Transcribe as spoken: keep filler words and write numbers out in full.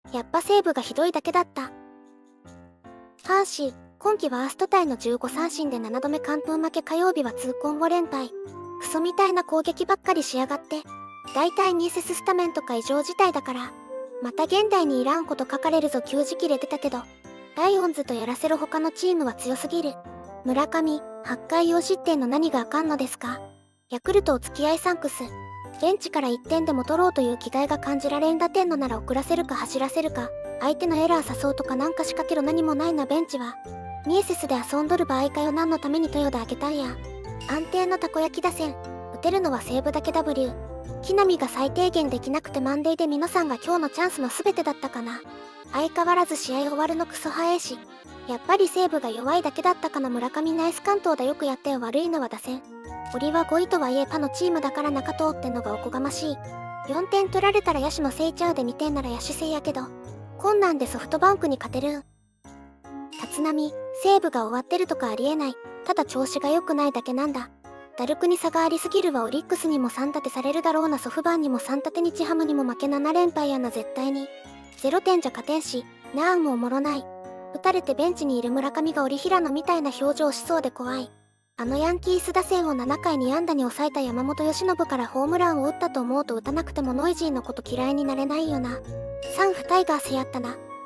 やっぱ西武がひどいだけだった。阪神、今季ワーストタイのじゅうごさんしんでななどめ完封負け、火曜日は痛恨ご連敗。クソみたいな攻撃ばっかりしやがって。だいたいミーセススタメンとか異常事態だから。また現代にいらんこと書かれるぞ。給仕切れてたけど。ライオンズとやらせる他のチームは強すぎる。村上、はちかいよん失点の何があかんのですか。ヤクルトお付き合いサンクス。ベンチからいってんでも取ろうという気概が感じられん打点のなら遅らせるか走らせるか、相手のエラー誘うとかなんか仕掛けろ。何もないなベンチは。ミエセスで遊んどる場合かよ。何のために豊田あげたんや。安定のたこ焼き打線。打てるのは西武だけ W。木浪が最低限できなくてマンデーで皆さんが今日のチャンスの全てだったかな。相変わらず試合終わるのクソ早いし。やっぱり西武が弱いだけだったかな。村上ナイス関東だ。よくやったよ。悪いのは打線。俺はごいとはいえパのチームだから中通ってのがおこがましい。よんてん取られたら野手のせいちゃうでにてんなら野手制やけど。こんなんでソフトバンクに勝てるん。立浪、西武が終わってるとかありえない。ただ調子が良くないだけなんだ。ダルクに差がありすぎるわ。オリックスにもさん立てされるだろうな。ソフバンにもさん立て、日ハムにも負けなな連敗やな。絶対にゼロてんじゃ勝てんし、なあもおもろない。打たれてベンチにいる村上が折平野みたいな表情しそうで怖い。あのヤンキース打線をななかいに安打に抑えた山本由伸からホームランを打ったと思うと打たなくてもノイジーのこと嫌いになれないよな。サンフタイガースやったな。